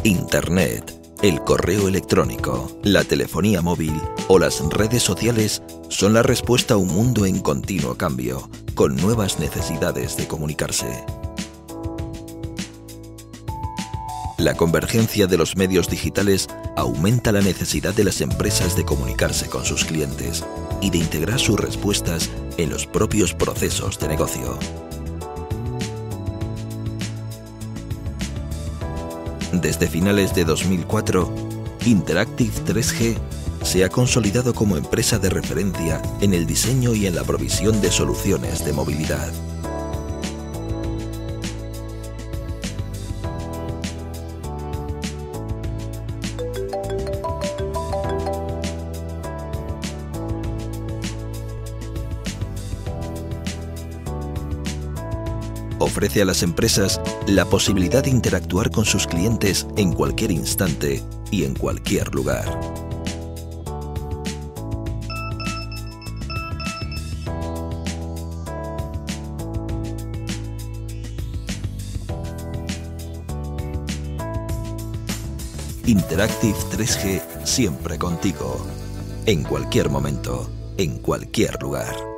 Internet, el correo electrónico, la telefonía móvil o las redes sociales son la respuesta a un mundo en continuo cambio, con nuevas necesidades de comunicarse. La convergencia de los medios digitales aumenta la necesidad de las empresas de comunicarse con sus clientes y de integrar sus respuestas en los propios procesos de negocio. Desde finales de 2004, Interactive 3G se ha consolidado como empresa de referencia en el diseño y en la provisión de soluciones de movilidad. Ofrece a las empresas la posibilidad de interactuar con sus clientes en cualquier instante y en cualquier lugar. Interactive 3G siempre contigo, en cualquier momento, en cualquier lugar.